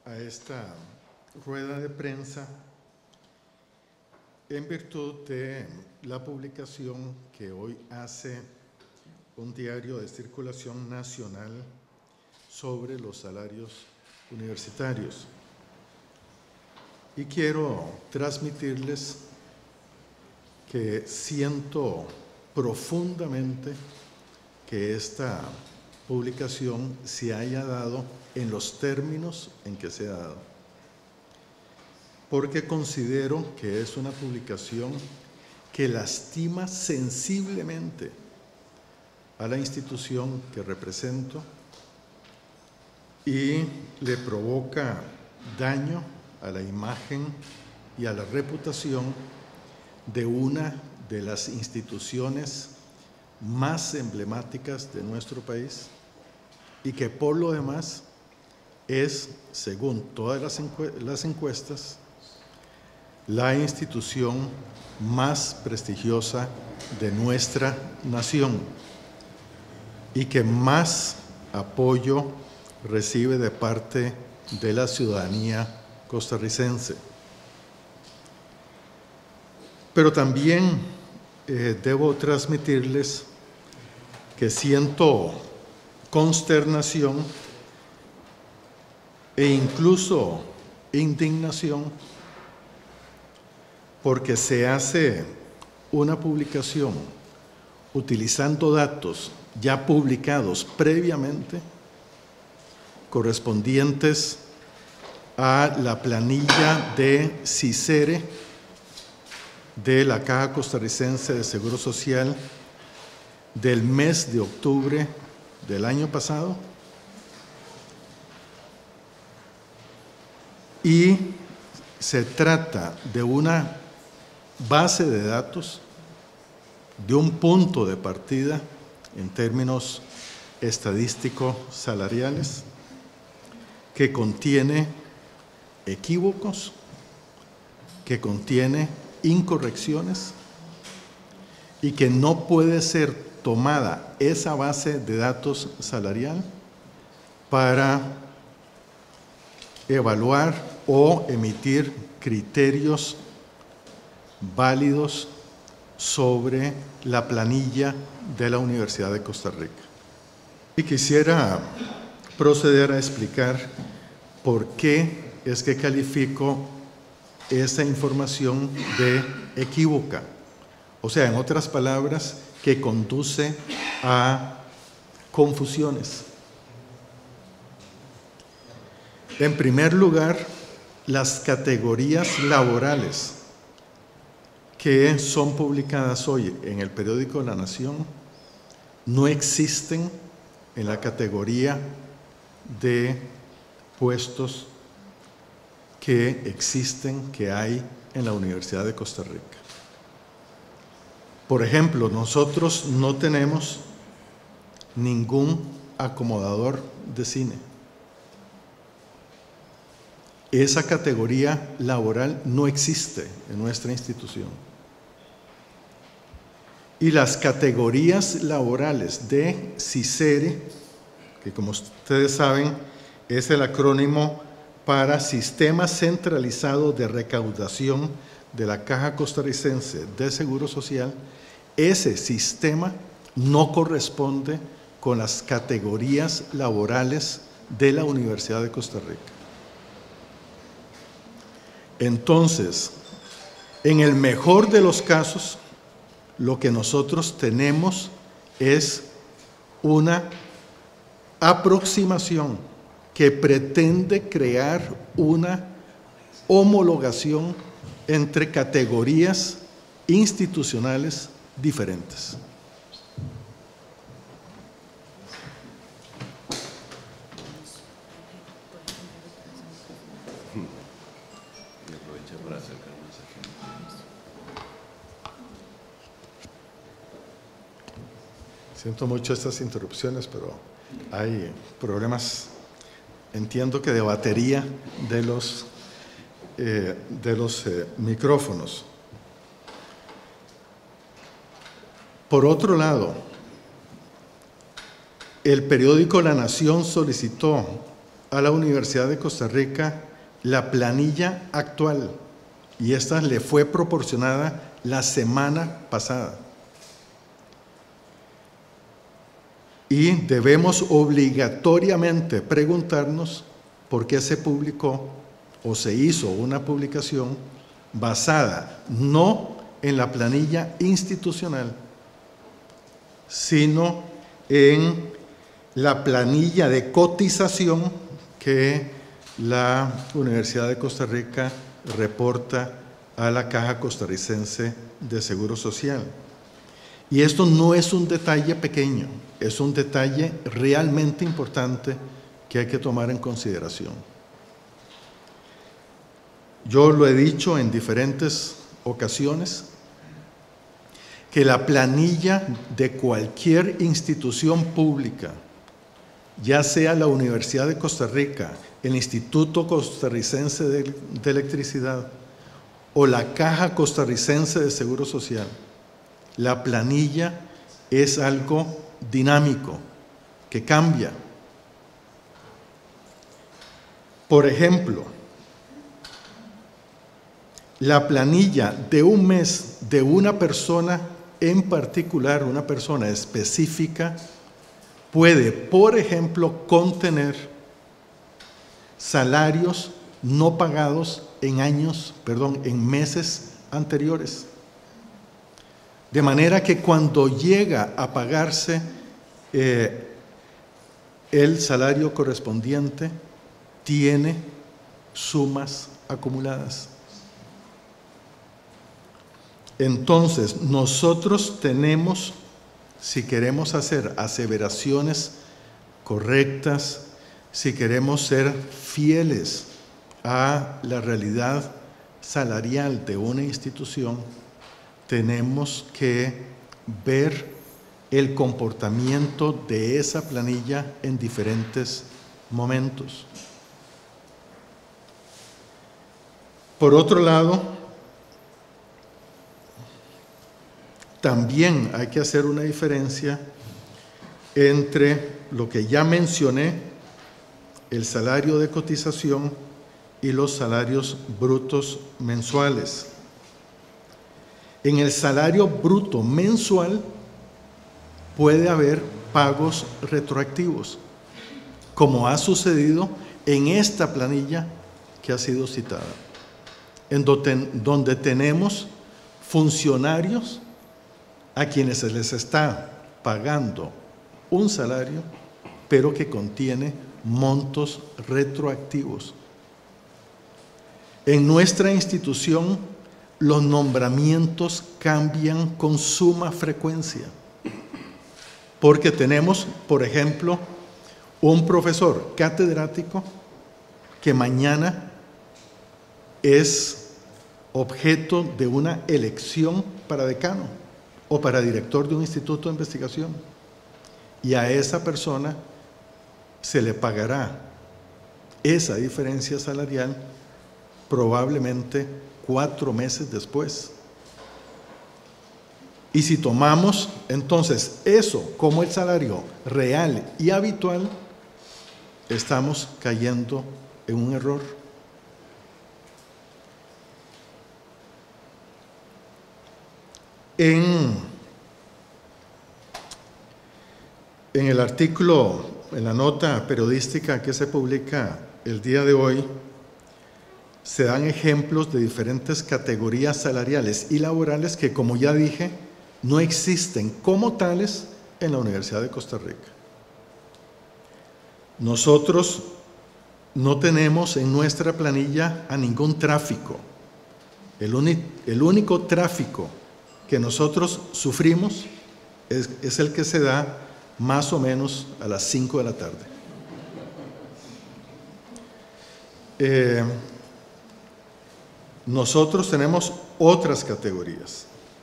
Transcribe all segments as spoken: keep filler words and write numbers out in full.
a esta rueda de prensa en virtud de la publicación que hoy hace un diario de circulación nacional sobre los salarios universitarios. Y quiero transmitirles que siento profundamente que esta publicación se haya dado en los términos en que se ha dado, porque considero que es una publicación que lastima sensiblemente a la institución que represento y le provoca daño a la imagen y a la reputación de una de las instituciones más emblemáticas de nuestro país y que por lo demás es, según todas las, encue- las encuestas, la institución más prestigiosa de nuestra nación y que más apoyo recibe de parte de la ciudadanía costarricense. Pero también eh, debo transmitirles que siento consternación e incluso indignación porque se hace una publicación utilizando datos ya publicados previamente correspondientes a la planilla de CICERE de la Caja Costarricense de Seguro Social del mes de octubre del año pasado y se trata de una base de datos, de un punto de partida en términos estadísticos salariales que contiene equívocos, que contiene incorrecciones y que no puede ser tomada esa base de datos salarial para evaluar o emitir criterios válidos sobre la planilla de la Universidad de Costa Rica. Y quisiera proceder a explicar por qué es que califico esa información de equívoca, o sea, en otras palabras, que conduce a confusiones. En primer lugar, las categorías laborales que son publicadas hoy en el periódico La Nación no existen en la categoría de puestos que existen, que hay en la Universidad de Costa Rica. Por ejemplo, nosotros no tenemos ningún acomodador de cine. Esa categoría laboral no existe en nuestra institución. Y las categorías laborales de CICERE, que como ustedes saben es el acrónimo para Sistema Centralizado de Recaudación de la Caja Costarricense de Seguro Social, ese sistema no corresponde con las categorías laborales de la Universidad de Costa Rica. Entonces, en el mejor de los casos, lo que nosotros tenemos es una aproximación que pretende crear una homologación entre categorías institucionales diferentes. Siento mucho estas interrupciones, pero hay problemas, entiendo que de batería de los, eh, de los eh, micrófonos. Por otro lado, el periódico La Nación solicitó a la Universidad de Costa Rica la planilla actual, y esta le fue proporcionada la semana pasada. Y debemos obligatoriamente preguntarnos por qué se publicó o se hizo una publicación basada no en la planilla institucional, sino en la planilla de cotización que la Universidad de Costa Rica reporta a la Caja Costarricense de Seguro Social. Y esto no es un detalle pequeño, es un detalle realmente importante que hay que tomar en consideración. Yo lo he dicho en diferentes ocasiones, que la planilla de cualquier institución pública, ya sea la Universidad de Costa Rica, el Instituto Costarricense de, de Electricidad o la Caja Costarricense de Seguro Social, la planilla es algo dinámico, que cambia. Por ejemplo, la planilla de un mes de una persona en particular, una persona específica, puede, por ejemplo, contener salarios no pagados en años, perdón, en meses anteriores. De manera que cuando llega a pagarse eh, el salario correspondiente, tiene sumas acumuladas. Entonces, nosotros tenemos, si queremos hacer aseveraciones correctas, si queremos ser fieles a la realidad salarial de una institución, tenemos que ver el comportamiento de esa planilla en diferentes momentos. Por otro lado, también hay que hacer una diferencia entre lo que ya mencioné, el salario de cotización y los salarios brutos mensuales. En el salario bruto mensual puede haber pagos retroactivos, como ha sucedido en esta planilla que ha sido citada, en donde, donde tenemos funcionarios a quienes se les está pagando un salario, pero que contiene montos retroactivos. En nuestra institución, los nombramientos cambian con suma frecuencia, porque tenemos, por ejemplo, un profesor catedrático que mañana es objeto de una elección para decano o para director de un instituto de investigación, y a esa persona se le pagará esa diferencia salarial probablemente cuatro meses después. Y si tomamos entonces eso como el salario real y habitual, estamos cayendo en un error. En, en el artículo, en la nota periodística que se publica el día de hoy, se dan ejemplos de diferentes categorías salariales y laborales que, como ya dije, no existen como tales en la Universidad de Costa Rica. Nosotros no tenemos en nuestra planilla a ningún tráfico. El, el único tráfico que nosotros sufrimos es, es el que se da más o menos a las cinco de la tarde. Eh, nosotros tenemos otras categorías.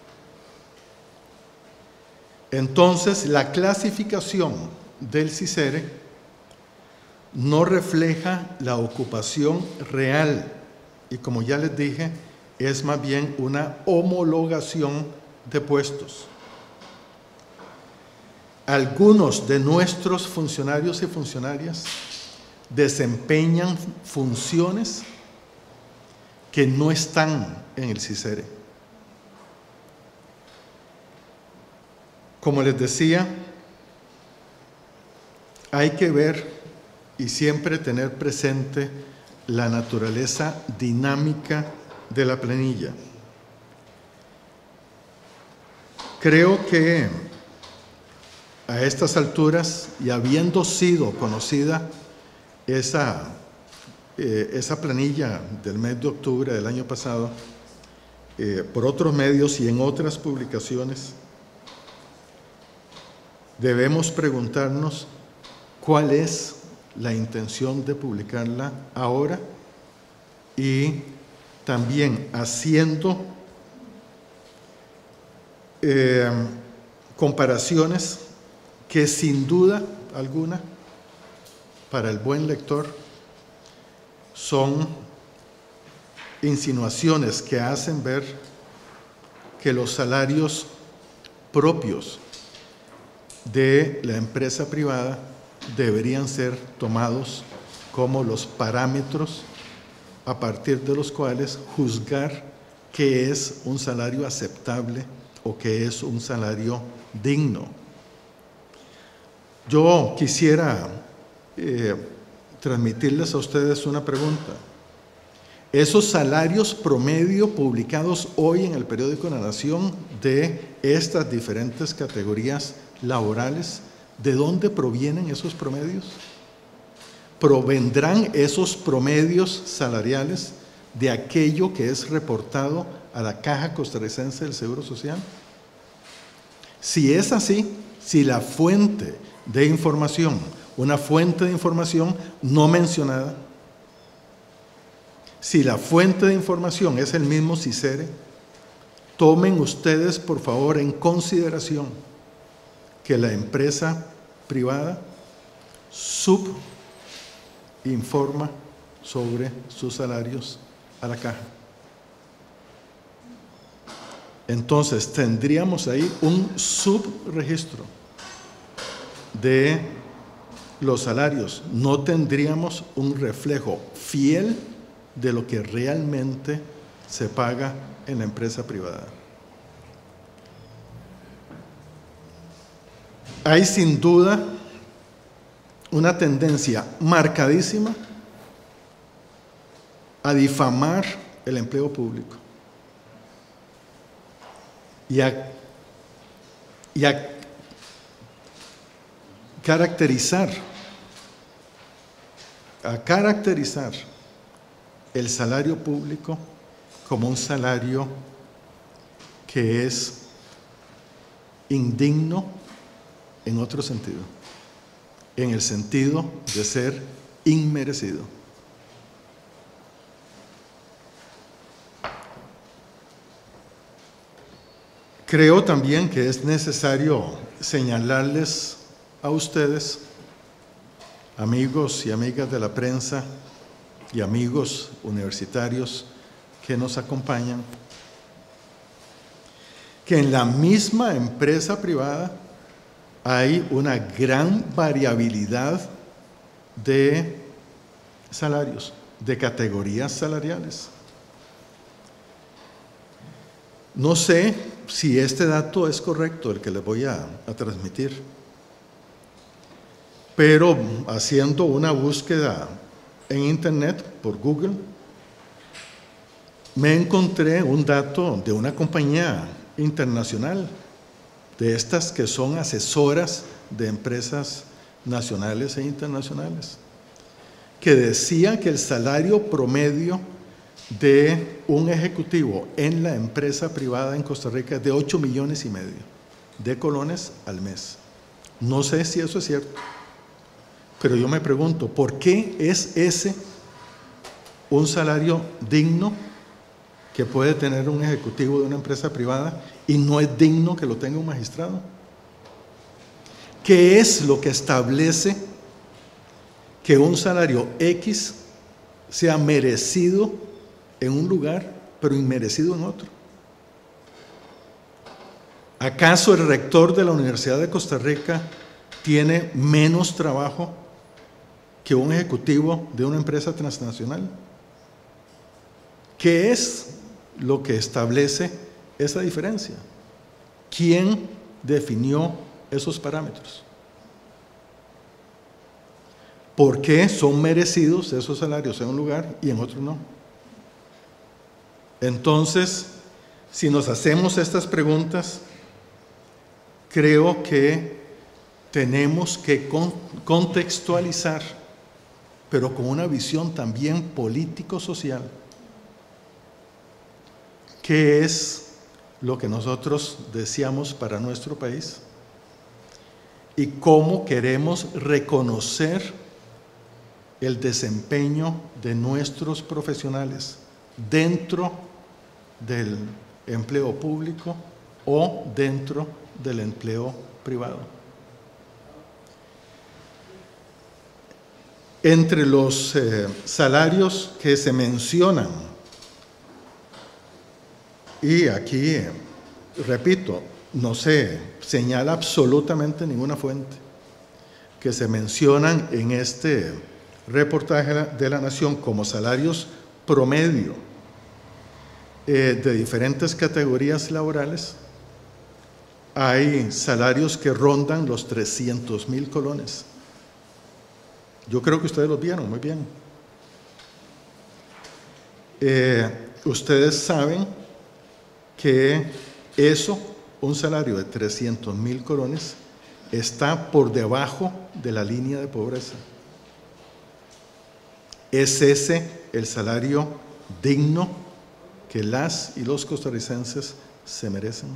Entonces, la clasificación del CICERE no refleja la ocupación real y, como ya les dije, es más bien una homologación de puestos. Algunos de nuestros funcionarios y funcionarias desempeñan funciones que no están en el CICERE. Como les decía, hay que ver y siempre tener presente la naturaleza dinámica de la planilla. Creo que a estas alturas, y habiendo sido conocida esa, eh, esa planilla del mes de octubre del año pasado, eh, por otros medios y en otras publicaciones, debemos preguntarnos cuál es la intención de publicarla ahora y también haciendo eh, comparaciones que sin duda alguna para el buen lector son insinuaciones que hacen ver que los salarios propios de la empresa privada deberían ser tomados como los parámetros a partir de los cuales juzgar qué es un salario aceptable o qué es un salario digno. Yo quisiera eh, transmitirles a ustedes una pregunta. Esos salarios promedio publicados hoy en el periódico La Nación de estas diferentes categorías laborales, ¿de dónde provienen esos promedios? ¿Provendrán esos promedios salariales de aquello que es reportado a la Caja Costarricense del Seguro Social? Si es así, si la fuente de información, una fuente de información no mencionada, si la fuente de información es el mismo CICERE, tomen ustedes por favor en consideración que la empresa privada subinforma sobre sus salarios a la caja. Entonces tendríamos ahí un subregistro de los salarios, no tendríamos un reflejo fiel de lo que realmente se paga en la empresa privada. Hay sin duda una tendencia marcadísima a difamar el empleo público y a, y a caracterizar, a caracterizar el salario público como un salario que es indigno en otro sentido, en el sentido de ser inmerecido. Creo también que es necesario señalarles a ustedes, amigos y amigas de la prensa y amigos universitarios que nos acompañan, que en la misma empresa privada hay una gran variabilidad de salarios, de categorías salariales. No sé si este dato es correcto, el que les voy a, a transmitir, pero haciendo una búsqueda en internet por Google, me encontré un dato de una compañía internacional, de estas que son asesoras de empresas nacionales e internacionales, que decía que el salario promedio de un ejecutivo en la empresa privada en Costa Rica es de ocho millones y medio de colones al mes. No sé si eso es cierto, pero yo me pregunto, ¿por qué es ese un salario digno que puede tener un ejecutivo de una empresa privada y no es digno que lo tenga un magistrado? ¿Qué es lo que establece que un salario X sea merecido en un lugar, pero inmerecido en otro? ¿Acaso el rector de la Universidad de Costa Rica tiene menos trabajo que un ejecutivo de una empresa transnacional? ¿Qué es lo que establece esa diferencia? ¿Quién definió esos parámetros? ¿Por qué son merecidos esos salarios en un lugar y en otro no? Entonces, si nos hacemos estas preguntas, creo que tenemos que contextualizar, pero con una visión también político-social, qué es lo que nosotros deseamos para nuestro país y cómo queremos reconocer el desempeño de nuestros profesionales dentro del empleo público o dentro del empleo privado. Entre los eh, salarios que se mencionan, y aquí, eh, repito, no se señala absolutamente ninguna fuente, que se mencionan en este reportaje de La Nación como salarios promedio eh, de diferentes categorías laborales, hay salarios que rondan los trescientos mil colones. Yo creo que ustedes los vieron muy bien. Eh, ustedes saben que eso, un salario de trescientos mil colones, está por debajo de la línea de pobreza. ¿Es ese el salario digno que las y los costarricenses se merecen?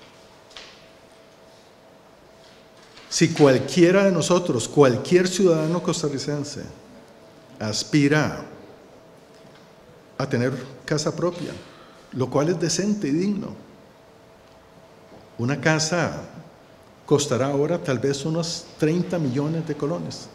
Si cualquiera de nosotros, cualquier ciudadano costarricense, aspira a tener casa propia, lo cual es decente y digno, una casa costará ahora tal vez unos treinta millones de colones.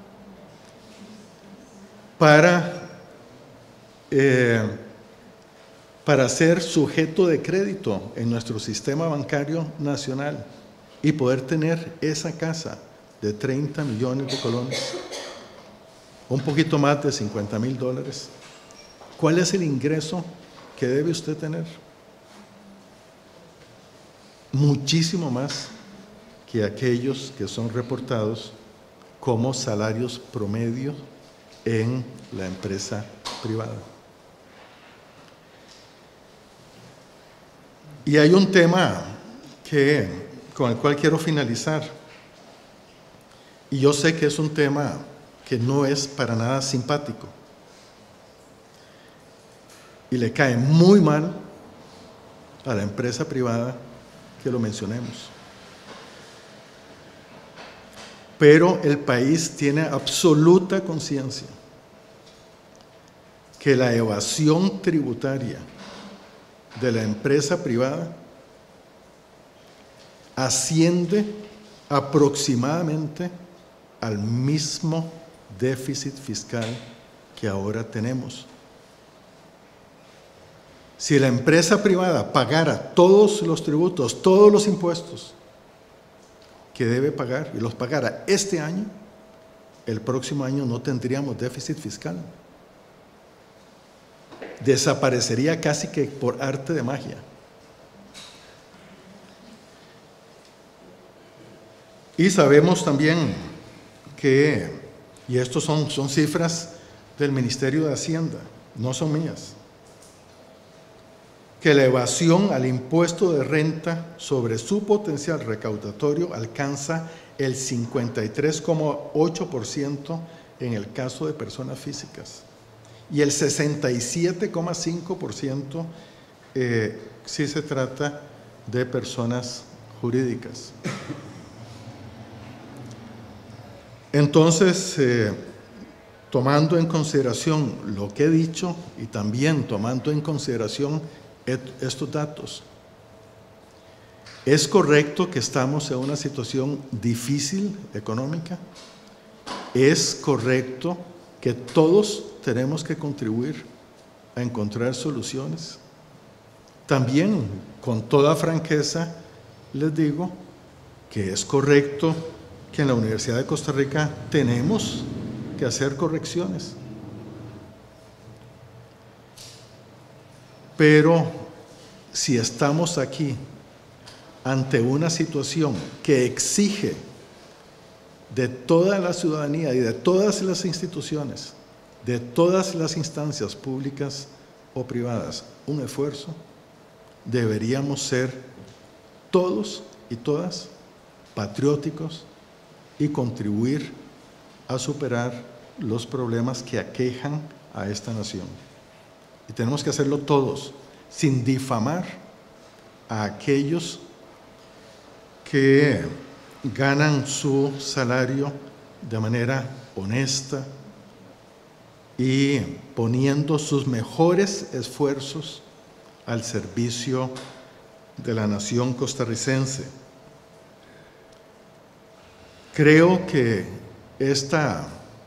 Para, eh, para ser sujeto de crédito en nuestro sistema bancario nacional y poder tener esa casa de treinta millones de colones, un poquito más de cincuenta mil dólares, ¿cuál es el ingreso que debe usted tener? Muchísimo más que aquellos que son reportados como salarios promedio en la empresa privada. Y hay un tema que, con el cual quiero finalizar, y yo sé que es un tema que no es para nada simpático y le cae muy mal a la empresa privada que lo mencionemos. Pero el país tiene absoluta conciencia que la evasión tributaria de la empresa privada asciende aproximadamente al mismo déficit fiscal que ahora tenemos. Si la empresa privada pagara todos los tributos, todos los impuestos que debe pagar, y los pagara este año, el próximo año no tendríamos déficit fiscal. Desaparecería casi que por arte de magia. Y sabemos también que, y estos son, son cifras del Ministerio de Hacienda, no son mías, que la evasión al impuesto de renta sobre su potencial recaudatorio alcanza el cincuenta y tres coma ocho por ciento en el caso de personas físicas y el sesenta y siete coma cinco por ciento eh, si se trata de personas jurídicas. Entonces, eh, tomando en consideración lo que he dicho y también tomando en consideración estos datos, ¿es correcto que estamos en una situación difícil económica? ¿Es correcto que todos tenemos que contribuir a encontrar soluciones? También, con toda franqueza, les digo que es correcto que en la Universidad de Costa Rica tenemos que hacer correcciones. Pero si estamos aquí ante una situación que exige de toda la ciudadanía y de todas las instituciones, de todas las instancias públicas o privadas, un esfuerzo, deberíamos ser todos y todas patrióticos y contribuir a superar los problemas que aquejan a esta nación. Y tenemos que hacerlo todos, sin difamar a aquellos que ganan su salario de manera honesta y poniendo sus mejores esfuerzos al servicio de la nación costarricense. Creo que esta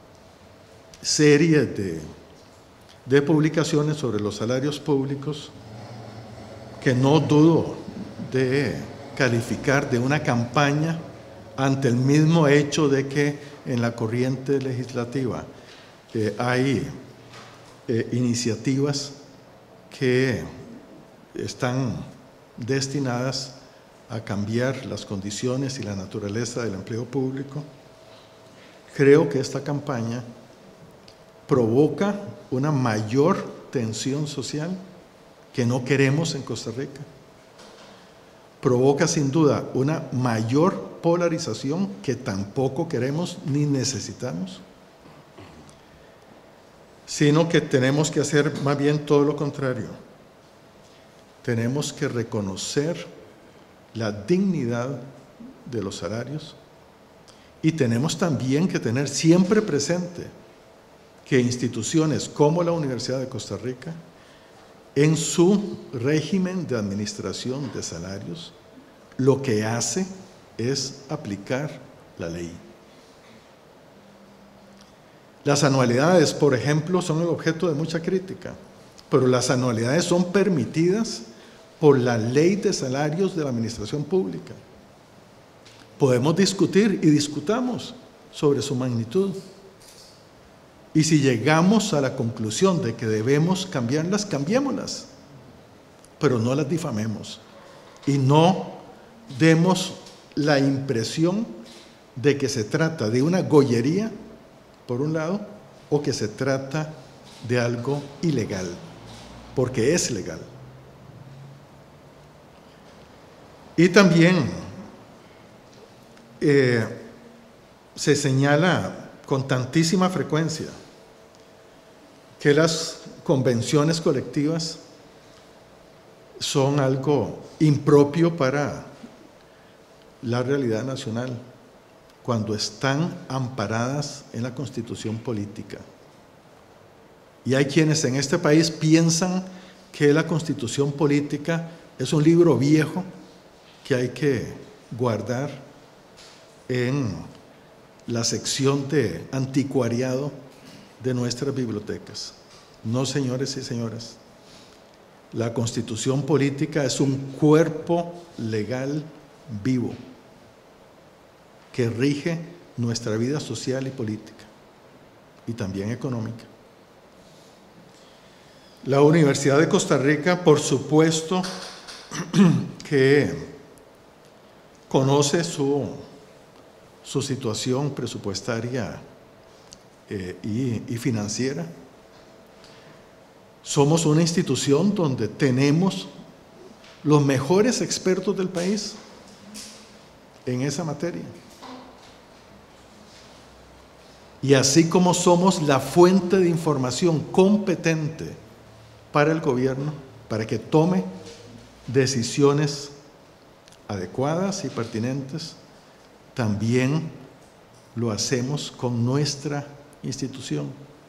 serie de, de publicaciones sobre los salarios públicos, que no dudo de calificar de una campaña ante el mismo hecho de que en la corriente legislativa eh, hay eh, iniciativas que están destinadas a cambiar las condiciones y la naturaleza del empleo público. Creo que esta campaña provoca una mayor tensión social que no queremos en Costa Rica. Provoca sin duda una mayor polarización que tampoco queremos ni necesitamos, sino que tenemos que hacer más bien todo lo contrario. Tenemos que reconocer la dignidad de los salarios y tenemos también que tener siempre presente que instituciones como la Universidad de Costa Rica, en su régimen de administración de salarios, lo que hace es aplicar la ley. Las anualidades, por ejemplo, son el objeto de mucha crítica, pero las anualidades son permitidas por la ley de salarios de la administración pública. Podemos discutir y discutamos sobre su magnitud. Y si llegamos a la conclusión de que debemos cambiarlas, cambiémoslas, pero no las difamemos y no demos la impresión de que se trata de una gollería, por un lado, o que se trata de algo ilegal, porque es legal. Y también eh, se señala con tantísima frecuencia que las convenciones colectivas son algo impropio para la realidad nacional, cuando están amparadas en la Constitución política. Y hay quienes en este país piensan que la Constitución política es un libro viejo que hay que guardar en la sección de anticuariado de nuestras bibliotecas. No, señores y señoras, la Constitución política es un cuerpo legal vivo que rige nuestra vida social y política y también económica. La Universidad de Costa Rica, por supuesto, que conoce su, su situación presupuestaria eh, y, y financiera. Somos una institución donde tenemos los mejores expertos del país en esa materia. Y así como somos la fuente de información competente para el gobierno, para que tome decisiones adecuadas y pertinentes, también lo hacemos con nuestra institución.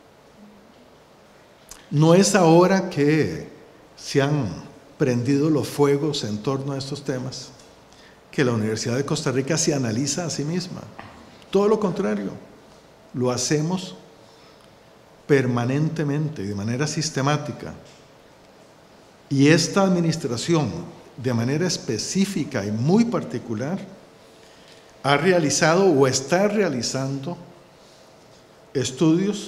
No es ahora que se han prendido los fuegos en torno a estos temas que la Universidad de Costa Rica se analiza a sí misma. Todo lo contrario, lo hacemos permanentemente y de manera sistemática. Y esta administración, de manera específica y muy particular, ha realizado o está realizando estudios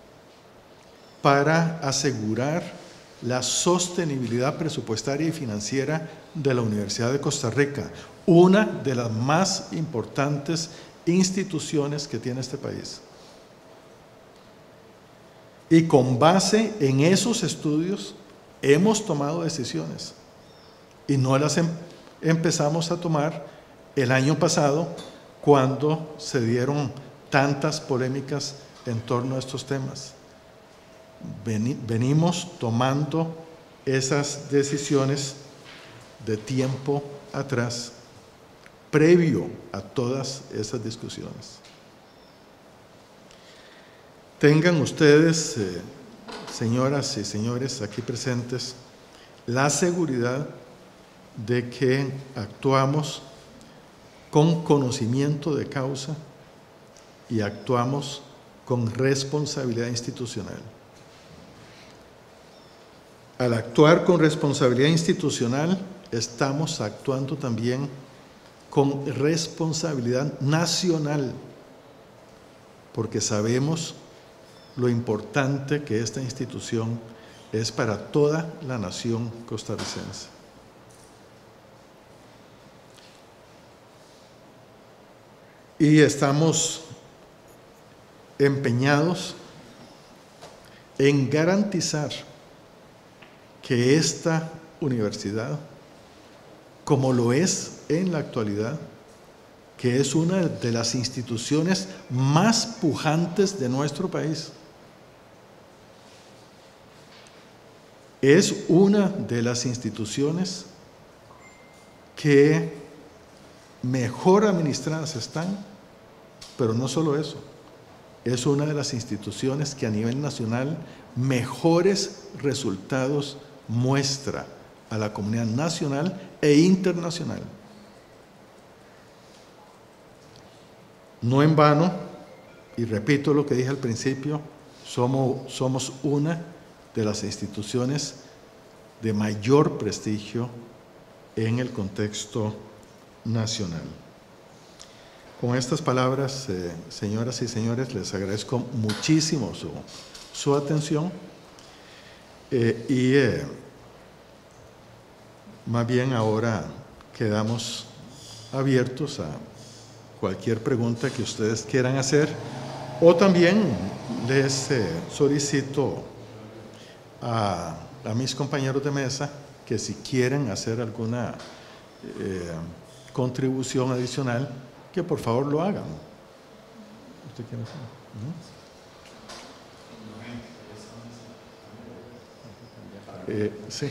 para asegurar la sostenibilidad presupuestaria y financiera de la Universidad de Costa Rica, una de las más importantes instituciones que tiene este país. Y con base en esos estudios hemos tomado decisiones y no las em- empezamos a tomar el año pasado cuando se dieron tantas polémicas en torno a estos temas. Veni- venimos tomando esas decisiones de tiempo atrás, previo a todas esas discusiones. Tengan ustedes, eh, señoras y señores aquí presentes, la seguridad de que actuamos con conocimiento de causa y actuamos con responsabilidad institucional. Al actuar con responsabilidad institucional, estamos actuando también con responsabilidad nacional, porque sabemos lo importante que esta institución es para toda la nación costarricense. Y estamos empeñados en garantizar que esta universidad, como lo es en la actualidad, que es una de las instituciones más pujantes de nuestro país, es una de las instituciones que mejor administradas están, pero no solo eso, es una de las instituciones que a nivel nacional mejores resultados muestra a la comunidad nacional e internacional. No en vano, y repito lo que dije al principio, somos, somos una de las instituciones de mayor prestigio en el contexto nacional. Con estas palabras, eh, señoras y señores, les agradezco muchísimo su, su atención eh, y eh, más bien ahora quedamos abiertos a cualquier pregunta que ustedes quieran hacer, o también les eh, solicito a, a mis compañeros de mesa que si quieren hacer alguna eh, contribución adicional, que por favor lo hagan. ¿Usted quiere hacer? ¿No? Eh, sí.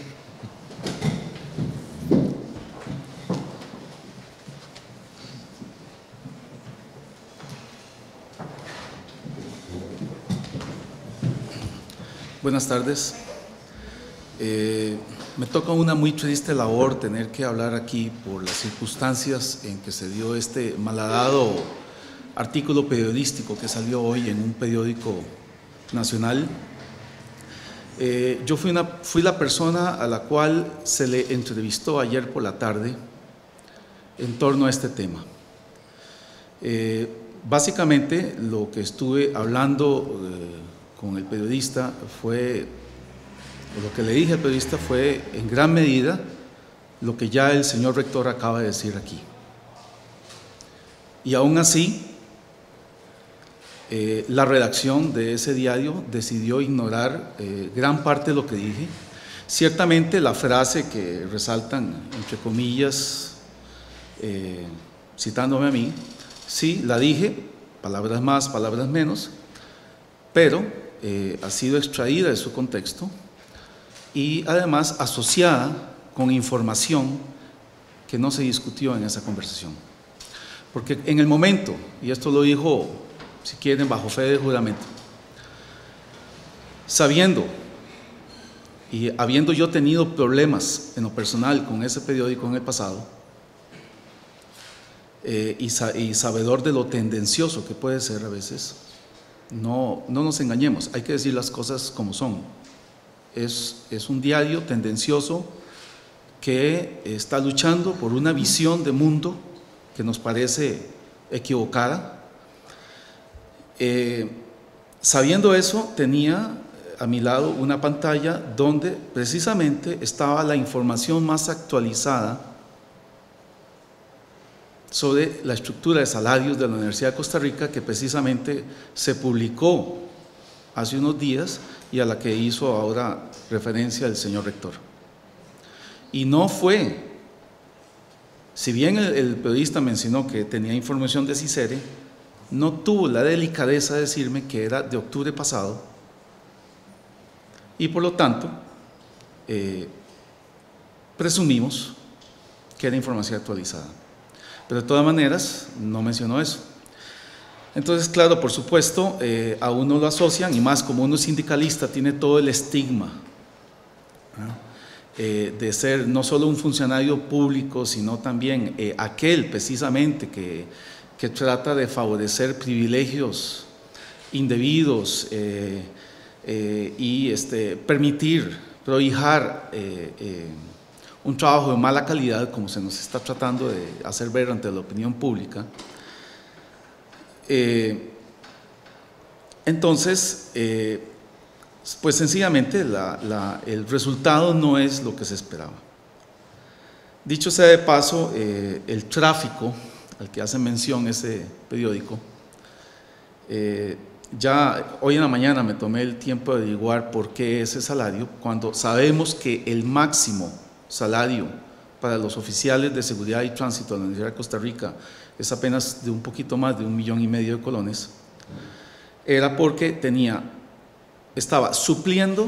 Buenas tardes. Eh, me toca una muy triste labor tener que hablar aquí por las circunstancias en que se dio este malhadado artículo periodístico que salió hoy en un periódico nacional. Eh, yo fui, una, fui la persona a la cual se le entrevistó ayer por la tarde en torno a este tema. Eh, básicamente lo que estuve hablando eh, con el periodista fue, lo que le dije al periodista fue en gran medida lo que ya el señor rector acaba de decir aquí. Y aún así, eh, la redacción de ese diario decidió ignorar eh, gran parte de lo que dije. Ciertamente la frase que resaltan, entre comillas, eh, citándome a mí, sí, la dije, palabras más, palabras menos, pero Eh, ha sido extraída de su contexto y además asociada con información que no se discutió en esa conversación. Porque en el momento, y esto lo dijo, si quieren, bajo fe de juramento, sabiendo y habiendo yo tenido problemas en lo personal con ese periódico en el pasado, eh, y, sa y sabedor de lo tendencioso que puede ser a veces, No, no nos engañemos, hay que decir las cosas como son. Es, es un diario tendencioso que está luchando por una visión de mundo que nos parece equivocada. Eh, Sabiendo eso, tenía a mi lado una pantalla donde precisamente estaba la información más actualizada sobre la estructura de salarios de la Universidad de Costa Rica, que precisamente se publicó hace unos días y a la que hizo ahora referencia el señor rector. Y no fue, si bien el, el periodista mencionó que tenía información de CICERE, no tuvo la delicadeza de decirme que era de octubre pasado, y por lo tanto eh, presumimos que era información actualizada. Pero de todas maneras no mencionó eso. Entonces, claro, por supuesto, eh, a uno lo asocian, y más como uno es sindicalista, tiene todo el estigma, ¿no? eh, de ser no solo un funcionario público, sino también eh, aquel precisamente que, que trata de favorecer privilegios indebidos eh, eh, y este, permitir, prohijar eh, eh, un trabajo de mala calidad, como se nos está tratando de hacer ver ante la opinión pública. Eh, entonces, eh, pues sencillamente la, la, el resultado no es lo que se esperaba. Dicho sea de paso, eh, el tráfico al que hace mención ese periódico, eh, ya hoy en la mañana me tomé el tiempo de averiguar por qué ese salario, cuando sabemos que el máximo salario para los oficiales de seguridad y tránsito de la Universidad de Costa Rica es apenas de un poquito más de un millón y medio de colones, era porque tenía, estaba supliendo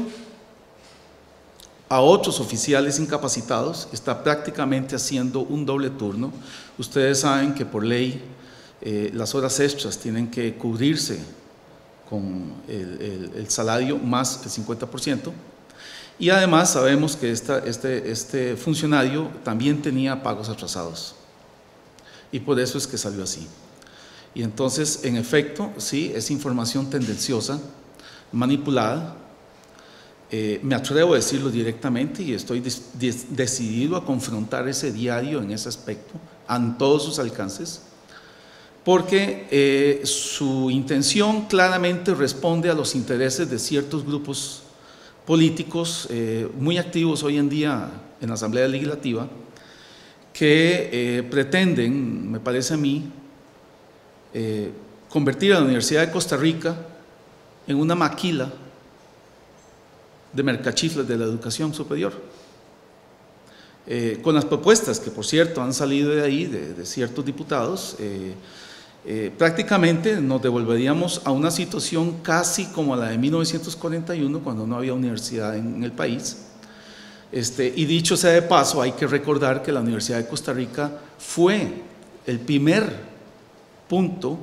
a otros oficiales incapacitados, está prácticamente haciendo un doble turno. Ustedes saben que por ley eh, las horas extras tienen que cubrirse con el, el, el salario más el cincuenta por ciento, y además sabemos que esta, este, este funcionario también tenía pagos atrasados, y por eso es que salió así. Y entonces, en efecto, sí, es información tendenciosa, manipulada. Eh, me atrevo a decirlo directamente y estoy des, des, decidido a confrontar ese diario en ese aspecto, en todos sus alcances, porque eh, su intención claramente responde a los intereses de ciertos grupos políticos eh, muy activos hoy en día en la Asamblea Legislativa, que eh, pretenden, me parece a mí, eh, convertir a la Universidad de Costa Rica en una maquila de mercachifles de la educación superior, eh, con las propuestas que, por cierto, han salido de ahí, de, de ciertos diputados. eh, eh, prácticamente nos devolveríamos a una situación casi como la de mil novecientos cuarenta y uno, cuando no había universidad en, en el país. Este, y dicho sea de paso, hay que recordar que la Universidad de Costa Rica fue el primer punto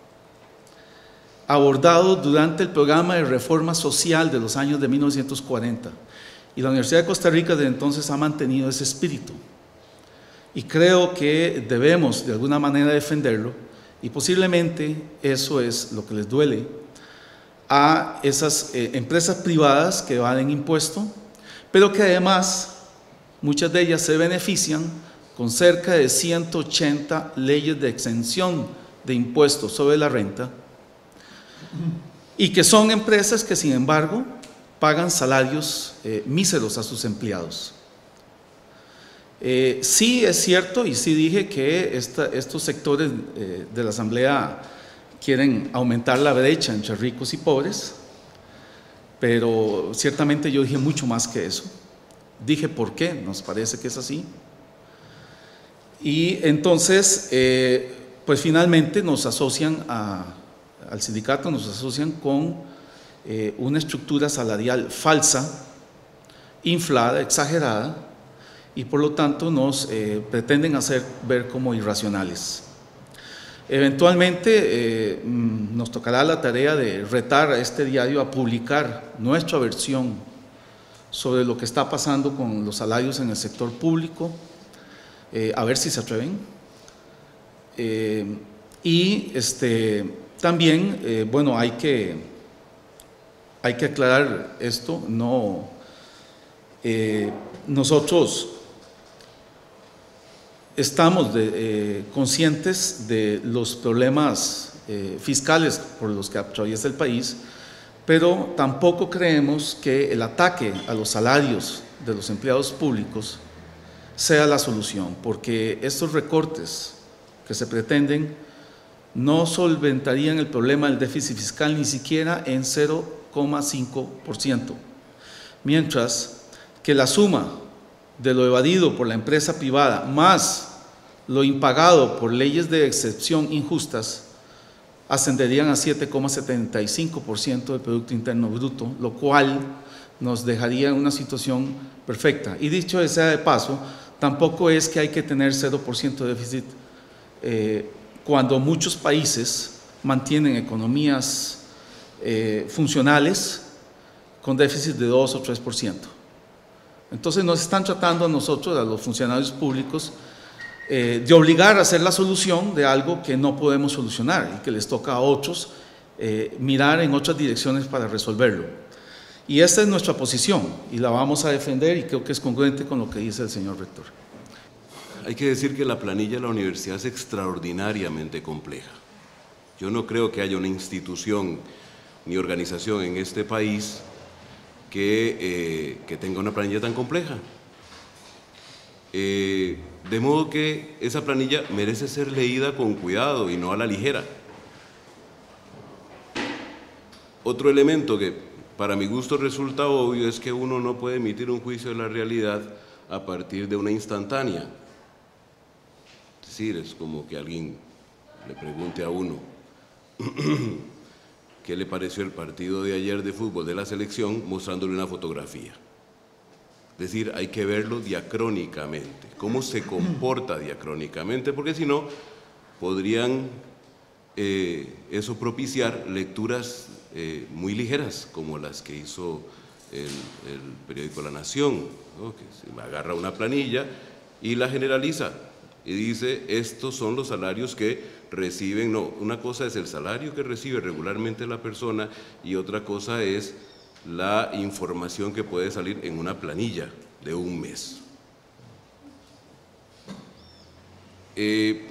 abordado durante el programa de reforma social de los años de mil novecientos cuarenta, y la Universidad de Costa Rica desde entonces ha mantenido ese espíritu, y creo que debemos de alguna manera defenderlo, y posiblemente eso es lo que les duele a esas eh, empresas privadas que evaden impuesto, pero que además muchas de ellas se benefician con cerca de ciento ochenta leyes de exención de impuestos sobre la renta, y que son empresas que, sin embargo, pagan salarios eh, míseros a sus empleados. Eh, sí es cierto, y sí dije que esta, estos sectores eh, de la Asamblea quieren aumentar la brecha entre ricos y pobres, pero ciertamente yo dije mucho más que eso. Dije por qué nos parece que es así. Y entonces, eh, pues finalmente nos asocian a, al sindicato, nos asocian con eh, una estructura salarial falsa, inflada, exagerada, y por lo tanto nos eh, pretenden hacer ver como irracionales. Eventualmente eh, nos tocará la tarea de retar a este diario a publicar nuestra versión sobre lo que está pasando con los salarios en el sector público, eh, a ver si se atreven. Eh, y este, también, eh, bueno, hay que, hay que aclarar esto, no, eh, nosotros estamos de, eh, conscientes de los problemas eh, fiscales por los que atraviesa el país, pero tampoco creemos que el ataque a los salarios de los empleados públicos sea la solución, porque estos recortes que se pretenden no solventarían el problema del déficit fiscal ni siquiera en cero coma cinco por ciento, mientras que la suma de lo evadido por la empresa privada más lo impagado por leyes de excepción injustas ascenderían a siete coma setenta y cinco por ciento del Producto Interno Bruto, lo cual nos dejaría en una situación perfecta. Y dicho sea de paso, tampoco es que hay que tener cero por ciento de déficit eh, cuando muchos países mantienen economías eh, funcionales con déficit de dos o tres por ciento. Entonces nos están tratando a nosotros, a los funcionarios públicos, eh, de obligar a hacer la solución de algo que no podemos solucionar y que les toca a otros eh, mirar en otras direcciones para resolverlo. Y esta es nuestra posición y la vamos a defender y creo que es congruente con lo que dice el señor rector. Hay que decir que la planilla de la universidad es extraordinariamente compleja. Yo no creo que haya una institución ni organización en este país que, eh, que tenga una planilla tan compleja. Eh, de modo que esa planilla merece ser leída con cuidado y no a la ligera. Otro elemento que para mi gusto resulta obvio es que uno no puede emitir un juicio de la realidad a partir de una instantánea. Es decir, es como que alguien le pregunte a uno qué le pareció el partido de ayer de fútbol de la selección mostrándole una fotografía. Es decir, hay que verlo diacrónicamente, cómo se comporta diacrónicamente, porque si no, podrían eh, eso propiciar lecturas eh, muy ligeras, como las que hizo el, el periódico La Nación, ¿no? Que se agarra una planilla y la generaliza, y dice, estos son los salarios que reciben. No, una cosa es el salario que recibe regularmente la persona y otra cosa es la información que puede salir en una planilla de un mes. Eh,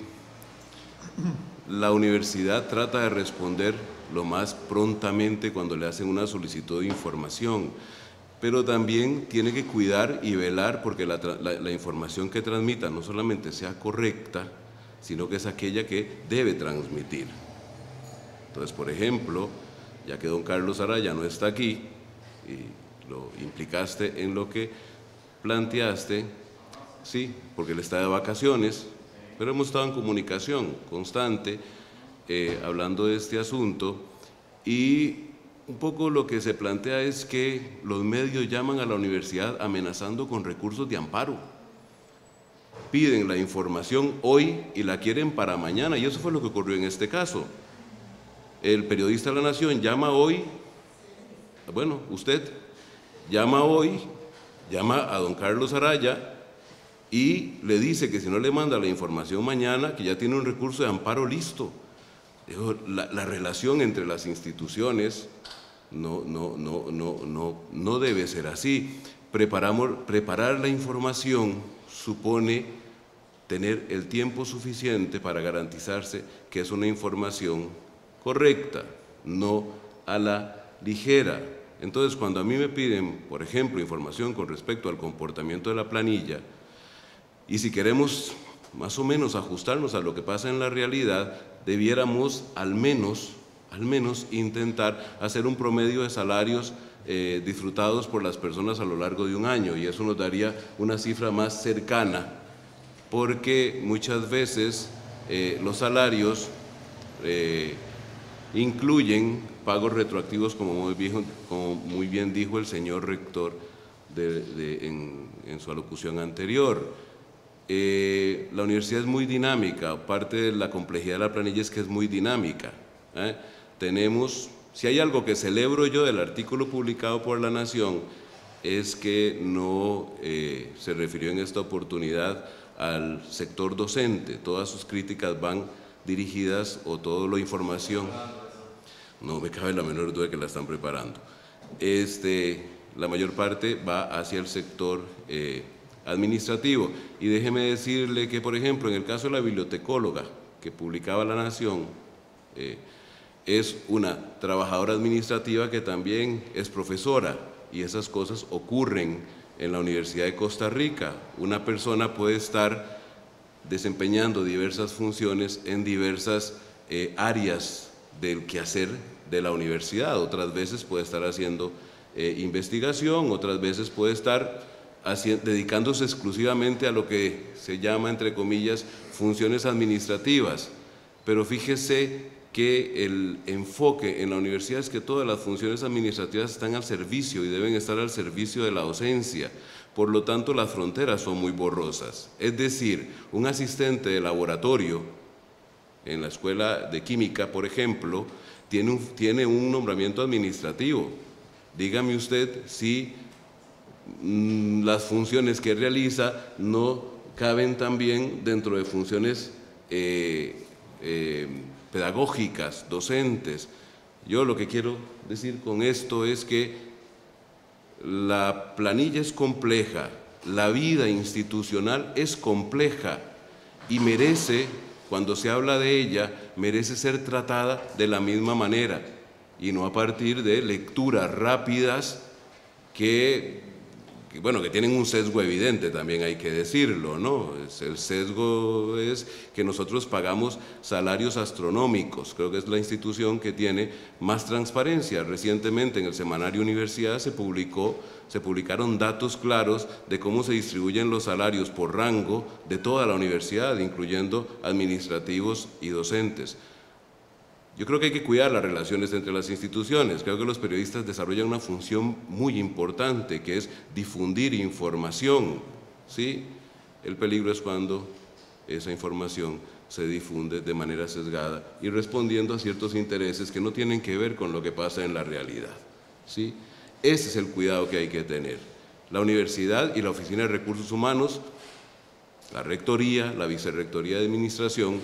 la universidad trata de responder lo más prontamente cuando le hacen una solicitud de información, pero también tiene que cuidar y velar porque la, la, la información que transmita no solamente sea correcta, sino que es aquella que debe transmitir. Entonces, por ejemplo, ya que don Carlos Araya no está aquí, y lo implicaste en lo que planteaste, sí, porque él está de vacaciones, pero hemos estado en comunicación constante, eh, hablando de este asunto, y un poco lo que se plantea es que los medios llaman a la universidad amenazando con recursos de amparo. Piden la información hoy y la quieren para mañana, y eso fue lo que ocurrió en este caso. El periodista de La Nación llama hoy, bueno, usted llama hoy, llama a don Carlos Araya y le dice que si no le manda la información mañana, que ya tiene un recurso de amparo listo. La, la relación entre las instituciones no, no, no, no, no, no debe ser así. Preparamos, preparar la información supone tener el tiempo suficiente para garantizarse que es una información correcta, no a la ligera. Entonces, cuando a mí me piden, por ejemplo, información con respecto al comportamiento de la planilla, y si queremos más o menos ajustarnos a lo que pasa en la realidad, debiéramos al menos, al menos intentar hacer un promedio de salarios eh, disfrutados por las personas a lo largo de un año, y eso nos daría una cifra más cercana, porque muchas veces eh, los salarios eh, incluyen pagos retroactivos, como muy bien, como muy bien dijo el señor rector de, de, en, en su alocución anterior. Eh, la universidad es muy dinámica, parte de la complejidad de la planilla es que es muy dinámica. ¿eh? Tenemos, si hay algo que celebro yo del artículo publicado por La Nación, es que no eh, se refirió en esta oportunidad al sector docente. Todas sus críticas van dirigidas, o toda la información, no me cabe la menor duda que la están preparando, este, la mayor parte va hacia el sector eh, administrativo. Y déjeme decirle que, por ejemplo, en el caso de la bibliotecóloga que publicaba La Nación, eh, es una trabajadora administrativa que también es profesora, y esas cosas ocurren en la Universidad de Costa Rica. Una persona puede estar desempeñando diversas funciones en diversas eh, áreas del quehacer de la universidad. Otras veces puede estar haciendo eh, investigación, otras veces puede estar haciendo, dedicándose exclusivamente a lo que se llama, entre comillas, funciones administrativas. Pero fíjese que el enfoque en la universidad es que todas las funciones administrativas están al servicio y deben estar al servicio de la docencia. Por lo tanto, las fronteras son muy borrosas. Es decir, un asistente de laboratorio en la escuela de química, por ejemplo, tiene un, tiene un nombramiento administrativo. Dígame usted si mmm, las funciones que realiza no caben también dentro de funciones eh, eh, pedagógicas, docentes. Yo lo que quiero decir con esto es que la planilla es compleja, la vida institucional es compleja y merece, cuando se habla de ella, merece ser tratada de la misma manera y no a partir de lecturas rápidas que, que, bueno, que tienen un sesgo evidente, también hay que decirlo, ¿no? El sesgo es que nosotros pagamos salarios astronómicos. Creo que es la institución que tiene más transparencia. Recientemente en el semanario Universidad se publicó, se publicaron datos claros de cómo se distribuyen los salarios por rango de toda la universidad, incluyendo administrativos y docentes. Yo creo que hay que cuidar las relaciones entre las instituciones. Creo que los periodistas desarrollan una función muy importante, que es difundir información, ¿sí? El peligro es cuando esa información se difunde de manera sesgada y respondiendo a ciertos intereses que no tienen que ver con lo que pasa en la realidad, ¿sí? Ese es el cuidado que hay que tener. La universidad y la Oficina de Recursos Humanos, la Rectoría, la Vicerrectoría de Administración,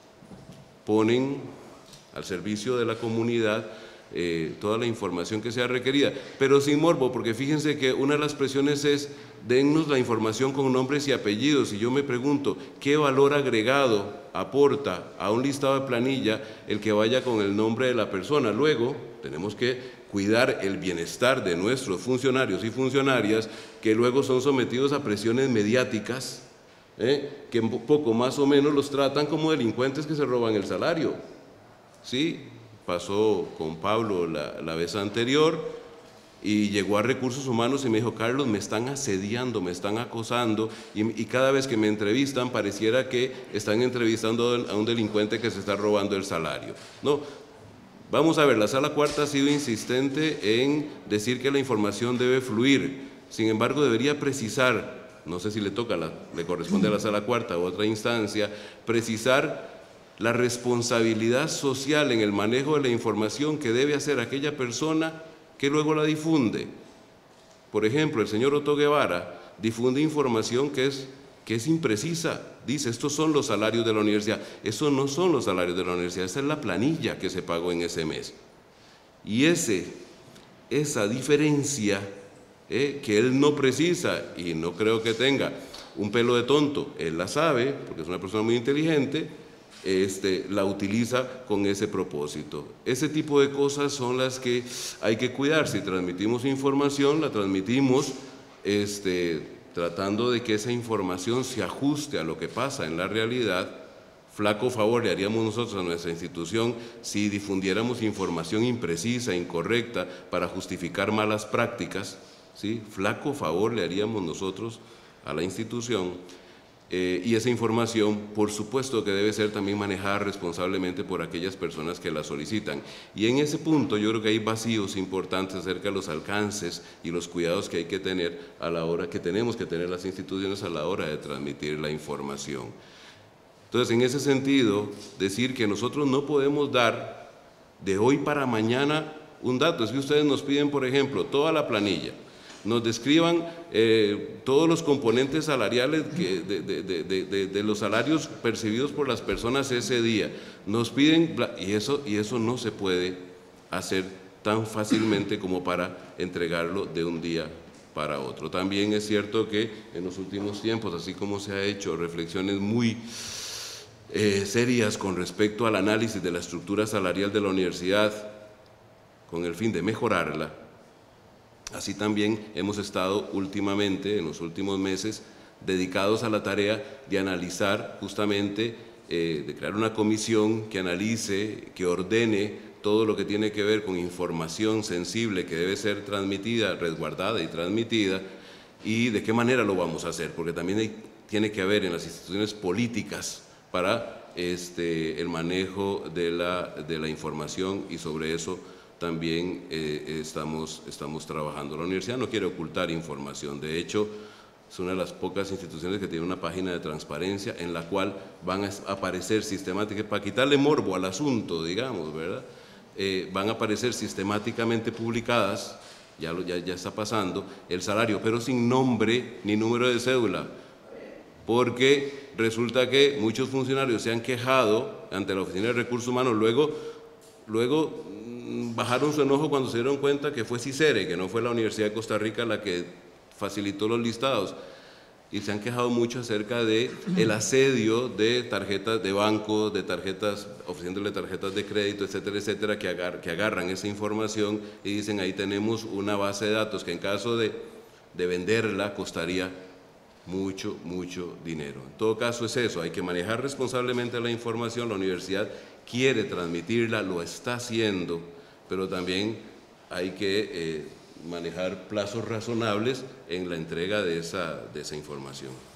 ponen al servicio de la comunidad eh, toda la información que sea requerida, pero sin morbo, porque fíjense que una de las presiones es: dennos la información con nombres y apellidos, y yo me pregunto, ¿qué valor agregado aporta a un listado de planilla el que vaya con el nombre de la persona? Luego, tenemos que cuidar el bienestar de nuestros funcionarios y funcionarias, que luego son sometidos a presiones mediáticas, ¿eh? que poco más o menos los tratan como delincuentes que se roban el salario. Sí, pasó con Pablo la, la vez anterior y llegó a Recursos Humanos y me dijo: Carlos, me están asediando, me están acosando y, y cada vez que me entrevistan pareciera que están entrevistando a un delincuente que se está robando el salario. No, vamos a ver, la Sala Cuarta ha sido insistente en decir que la información debe fluir, sin embargo debería precisar, no sé si le toca, la, le corresponde a la Sala Cuarta u otra instancia, precisar la responsabilidad social en el manejo de la información que debe hacer aquella persona que luego la difunde. Por ejemplo, el señor Otto Guevara difunde información que es, que es imprecisa. Dice: estos son los salarios de la universidad. Esos no son los salarios de la universidad, esa es la planilla que se pagó en ese mes. Y ese, esa diferencia eh, que él no precisa, y no creo que tenga un pelo de tonto, él la sabe, porque es una persona muy inteligente, Este, la utiliza con ese propósito. Ese tipo de cosas son las que hay que cuidar. Si transmitimos información, la transmitimos este, tratando de que esa información se ajuste a lo que pasa en la realidad. Flaco favor le haríamos nosotros a nuestra institución si difundiéramos información imprecisa, incorrecta, para justificar malas prácticas, ¿sí? Flaco favor le haríamos nosotros a la institución. Eh, y esa información, por supuesto que debe ser también manejada responsablemente por aquellas personas que la solicitan. Y en ese punto yo creo que hay vacíos importantes acerca de los alcances y los cuidados que hay que tener a la hora, que tenemos que tener las instituciones a la hora de transmitir la información. Entonces, en ese sentido, decir que nosotros no podemos dar de hoy para mañana un dato. Es que ustedes nos piden, por ejemplo, toda la planilla, nos describan eh, todos los componentes salariales que, de, de, de, de, de los salarios percibidos por las personas ese día. Nos piden, y eso, y eso no se puede hacer tan fácilmente como para entregarlo de un día para otro. También es cierto que en los últimos tiempos, así como se ha hecho reflexiones muy eh, serias con respecto al análisis de la estructura salarial de la universidad con el fin de mejorarla. Así también hemos estado últimamente, en los últimos meses, dedicados a la tarea de analizar justamente, eh, de crear una comisión que analice, que ordene todo lo que tiene que ver con información sensible que debe ser transmitida, resguardada y transmitida, y de qué manera lo vamos a hacer, porque también hay, tiene que haber en las instituciones políticas para este, el manejo de la, de la información, y sobre eso también eh, estamos, estamos trabajando. La universidad no quiere ocultar información, de hecho es una de las pocas instituciones que tiene una página de transparencia en la cual van a aparecer sistemáticamente, para quitarle morbo al asunto, digamos, ¿verdad? Eh, van a aparecer sistemáticamente publicadas, ya, lo, ya, ya está pasando, el salario, pero sin nombre ni número de cédula, porque resulta que muchos funcionarios se han quejado ante la Oficina de Recursos Humanos, luego, luego mmm, bajaron su enojo cuando se dieron cuenta que fue CICERE, que no fue la Universidad de Costa Rica la que facilitó los listados, y se han quejado mucho acerca de el asedio de tarjetas de banco, de tarjetas, ofreciéndole tarjetas de crédito, etcétera, etcétera, que, agar, que agarran esa información y dicen, ahí tenemos una base de datos que en caso de, de venderla costaría mucho, mucho dinero. En todo caso es eso, hay que manejar responsablemente la información, la universidad quiere transmitirla, lo está haciendo, pero también hay que eh, manejar plazos razonables en la entrega de esa, de esa información.